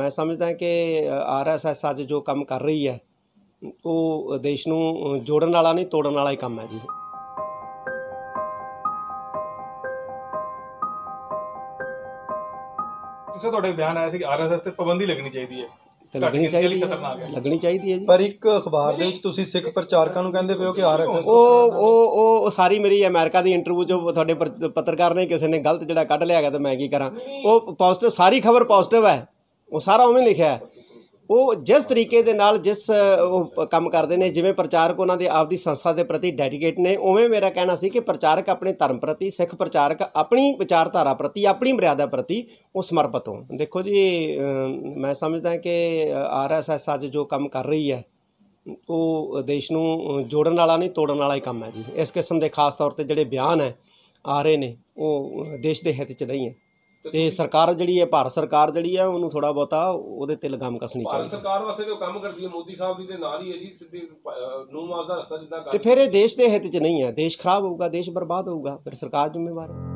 मैं समझदा कि RSS अज जो काम कर रही है वो देश नूं जोड़न वाला नहीं तोड़न वाला ही काम है जी। ਤੁਹਾਡੇ ਬਿਆਨ ਆਇਆ ਸੀ ਕਿ RSS ਤੇ ਪਾਬੰਦੀ ਲੱਗਣੀ ਚਾਹੀਦੀ ਹੈ ਤੇ ਲੱਗਣੀ ਚਾਹੀਦੀ ਹੈ ਜੀ। ਪਰ ਇੱਕ ਅਖਬਾਰ ਦੇ ਵਿੱਚ ਤੁਸੀਂ ਸਿੱਖ ਪ੍ਰਚਾਰਕਾਂ ਨੂੰ ਕਹਿੰਦੇ ਪਏ ਹੋ ਕਿ RSS ਉਹ ਸਾਰੀ ਮੇਰੀ ਅਮਰੀਕਾ ਦੀ ਇੰਟਰਵਿਊ ਜੋ ਤੁਹਾਡੇ ਪੱਤਰਕਾਰ ਨੇ ਕਿਸੇ ਨੇ ਗਲਤ ਜਿਹੜਾ ਕੱਢ ਲਿਆ ਗਿਆ ਤਾਂ ਮੈਂ ਕੀ ਕਰਾਂ। ਉਹ ਪੋਜ਼ਿਟਿਵ ਸਾਰੀ ਖਬਰ ਪੋਜ਼ਿਟਿਵ ਹੈ, ਉਹ ਸਾਰਾ ਉਵੇਂ ਲਿਖਿਆ ਹੈ। ਉਹ ਜਿਸ ਤਰੀਕੇ ਦੇ ਨਾਲ ਜਿਸ ਉਹ ਕੰਮ ਕਰਦੇ ਨੇ, ਜਿਵੇਂ ਪ੍ਰਚਾਰਕ ਉਹਨਾਂ ਦੇ ਆਪਦੀ ਸੰਸਥਾ ਦੇ ਪ੍ਰਤੀ ਡੈਡੀਕੇਟ ਨੇ, ਉਵੇਂ ਮੇਰਾ ਕਹਿਣਾ ਸੀ ਕਿ ਪ੍ਰਚਾਰਕ ਆਪਣੇ ਧਰਮ ਪ੍ਰਤੀ, ਸਿੱਖ ਪ੍ਰਚਾਰਕ ਆਪਣੀ ਵਿਚਾਰਧਾਰਾ ਪ੍ਰਤੀ, ਆਪਣੀ ਮਰਿਆਦਾ ਪ੍ਰਤੀ ਉਹ ਸਮਰਪਿਤ ਹੋਣ। ਦੇਖੋ ਜੀ, ਮੈਂ ਸਮਝਦਾ ਕਿ RSS ਅੱਜ ਜੋ ਕੰਮ ਕਰ ਰਹੀ ਹੈ ਉਹ ਦੇਸ਼ ਨੂੰ ਜੋੜਨ ਵਾਲਾ ਨਹੀਂ ਤੋੜਨ ਵਾਲਾ ਹੀ ਕੰਮ ਹੈ ਜੀ। ਇਸ ਕਿਸਮ ਦੇ ਖਾਸ ਤੌਰ 'ਤੇ ਜਿਹੜੇ ਬਿਆਨ ਹੈ ਆ ਰਹੇ ਨੇ ਉਹ ਦੇਸ਼ ਦੇ ਹਿੱਤ 'ਚ ਨਹੀਂ ਹੈ। ਤੇ ਸਰਕਾਰ ਜਿਹੜੀ ਹੈ, ਭਾਰਤ ਸਰਕਾਰ ਜਿਹੜੀ ਹੈ, ਉਹਨੂੰ ਥੋੜਾ ਬਹੁਤਾ ਉਹਦੇ ਤੇ ਲਗਾਮ ਕੱਸਣੀ ਚਾਹੀਦੀ। ਭਾਰਤ ਸਰਕਾਰ ਵਾਸਤੇ ਜੋ ਕੰਮ ਕਰਦੀ ਹੈ ਮੋਦੀ ਸਾਹਿਬ ਦੀ ਦੇ ਨਾਲ ਹੀ ਹੈ ਜੀ, ਸਿੱਧੀ ਨੂੰ ਮਾਸ ਦਾ ਰਸਤਾ ਜਿੱਦਾਂ। ਤੇ ਫਿਰ ਇਹ ਦੇਸ਼ ਦੇ ਹਿੱਤ 'ਚ ਨਹੀਂ ਹੈ। ਦੇਸ਼ ਖਰਾਬ ਹੋਊਗਾ, ਦੇਸ਼ ਬਰਬਾਦ ਹੋਊਗਾ, ਫਿਰ ਸਰਕਾਰ ਜ਼ਿੰਮੇਵਾਰ ਹੈ।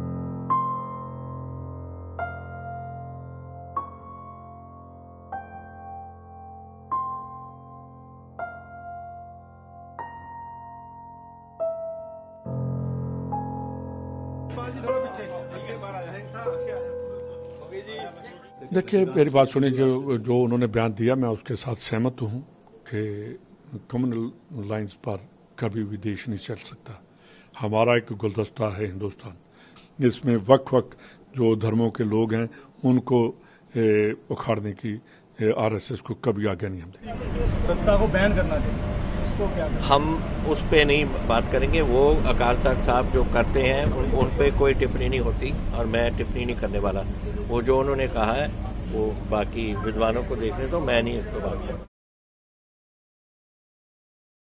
देखिए, मेरी बात सुनिए, जो उन्होंने बयान दिया मैं उसके साथ सहमत हूँ कि कम्युनल लाइंस पर कभी भी देश नहीं चल सकता। हमारा एक गुलदस्ता है हिंदुस्तान, इसमें वक्त जो धर्मों के लोग हैं उनको उखाड़ने की RSS को कभी आगे नहीं हम देंगे। संस्था को बैन करना चाहिए, उसको क्या करें? हम उस पर नहीं बात करेंगे। वो अकाल तख्त साहब जो करते हैं उन पे कोई टिप्पणी नहीं होती और मैं टिप्पणी नहीं करने वाला। वो जो उन्होंने कहा है वो बाकी विद्वानों को देखने दो, मैं नहीं इस पर बात करूँ।